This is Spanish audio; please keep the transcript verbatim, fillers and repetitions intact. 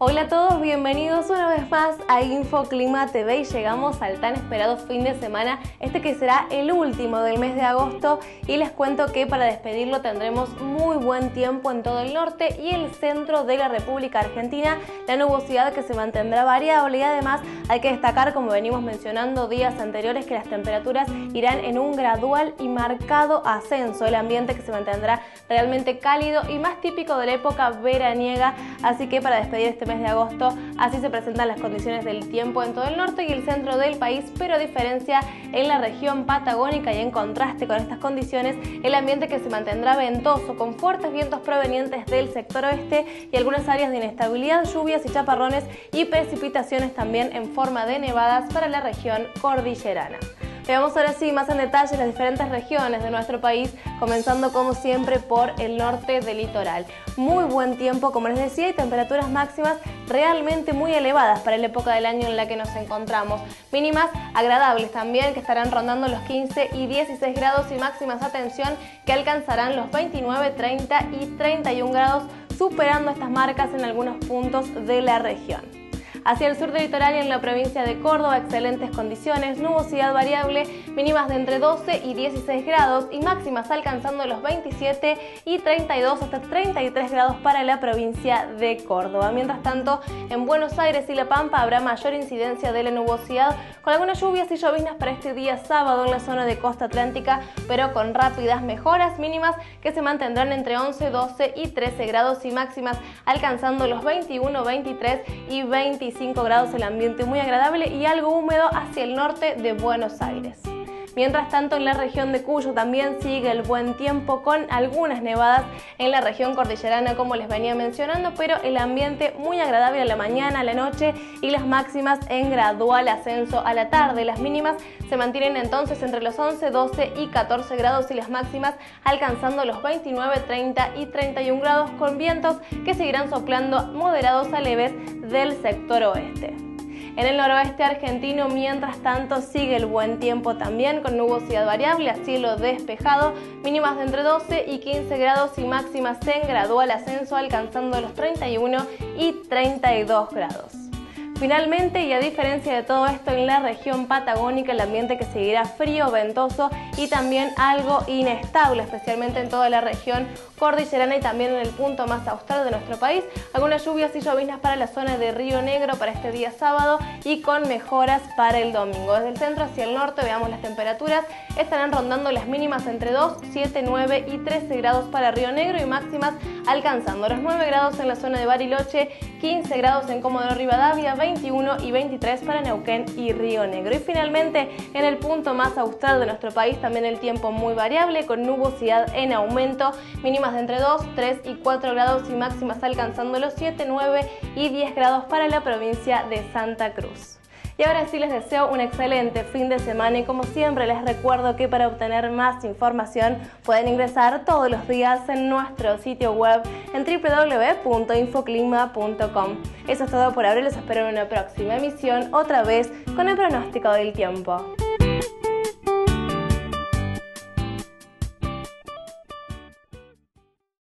Hola a todos, bienvenidos una vez más a InfoClima T V y llegamos al tan esperado fin de semana, este que será el último del mes de agosto, y les cuento que para despedirlo tendremos muy buen tiempo en todo el norte y el centro de la República Argentina, la nubosidad que se mantendrá variable y además hay que destacar, como venimos mencionando días anteriores, que las temperaturas irán en un gradual y marcado ascenso, el ambiente que se mantendrá realmente cálido y más típico de la época veraniega, así que para despedir este mes de agosto así se presentan las condiciones del tiempo en todo el norte y el centro del país, pero a diferencia en la región patagónica y en contraste con estas condiciones, el ambiente que se mantendrá ventoso con fuertes vientos provenientes del sector oeste y algunas áreas de inestabilidad, lluvias y chaparrones y precipitaciones también en forma de nevadas para la región cordillerana. Veamos ahora sí más en detalle las diferentes regiones de nuestro país, comenzando como siempre por el norte del litoral. Muy buen tiempo, como les decía, y temperaturas máximas realmente muy elevadas para la época del año en la que nos encontramos. Mínimas agradables también, que estarán rondando los quince y dieciséis grados, y máximas, atención, que alcanzarán los veintinueve, treinta y treinta y un grados, superando estas marcas en algunos puntos de la región. Hacia el sur del litoral y en la provincia de Córdoba, excelentes condiciones, nubosidad variable, mínimas de entre doce y dieciséis grados y máximas alcanzando los veintisiete y treinta y dos hasta treinta y tres grados para la provincia de Córdoba. Mientras tanto, en Buenos Aires y La Pampa habrá mayor incidencia de la nubosidad, con algunas lluvias y lloviznas para este día sábado en la zona de costa atlántica, pero con rápidas mejoras, mínimas que se mantendrán entre once, doce y trece grados y máximas alcanzando los veintiuno, veintitrés y veinticinco grados, el ambiente muy agradable y algo húmedo hacia el norte de Buenos Aires. Mientras tanto, en la región de Cuyo también sigue el buen tiempo con algunas nevadas en la región cordillerana, como les venía mencionando, pero el ambiente muy agradable a la mañana, a la noche y las máximas en gradual ascenso a la tarde. Las mínimas se mantienen entonces entre los once, doce y catorce grados y las máximas alcanzando los veintinueve, treinta y treinta y un grados, con vientos que seguirán soplando moderados a leves del sector oeste. En el noroeste argentino, mientras tanto, sigue el buen tiempo también con nubosidad variable a cielo despejado, mínimas de entre doce y quince grados y máximas en gradual ascenso alcanzando los treinta y uno y treinta y dos grados. Finalmente, y a diferencia de todo esto, en la región patagónica el ambiente que seguirá frío, ventoso y también algo inestable, especialmente en toda la región cordillerana y también en el punto más austral de nuestro país. Algunas lluvias y lloviznas para la zona de Río Negro para este día sábado y con mejoras para el domingo. Desde el centro hacia el norte, veamos las temperaturas, estarán rondando las mínimas entre dos, siete, nueve y trece grados para Río Negro y máximas alcanzando los nueve grados en la zona de Bariloche, quince grados en Comodoro Rivadavia, veintiuno y veintitrés para Neuquén y Río Negro. Y finalmente, en el punto más austral de nuestro país, también el tiempo muy variable, con nubosidad en aumento, mínimas de entre dos, tres y cuatro grados y máximas alcanzando los siete, nueve y diez grados para la provincia de Santa Cruz. Y ahora sí les deseo un excelente fin de semana y como siempre les recuerdo que para obtener más información pueden ingresar todos los días en nuestro sitio web en doble u doble u doble u punto infoclima punto com. Eso es todo por ahora, los espero en una próxima emisión, otra vez con el pronóstico del tiempo.